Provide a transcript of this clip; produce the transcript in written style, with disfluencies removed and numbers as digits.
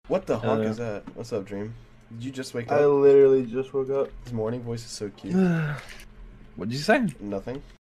What the honk is that? What's up, Dream? Did you just wake I up? literally just woke up. His morning voice is so cute. What'd you say? Nothing.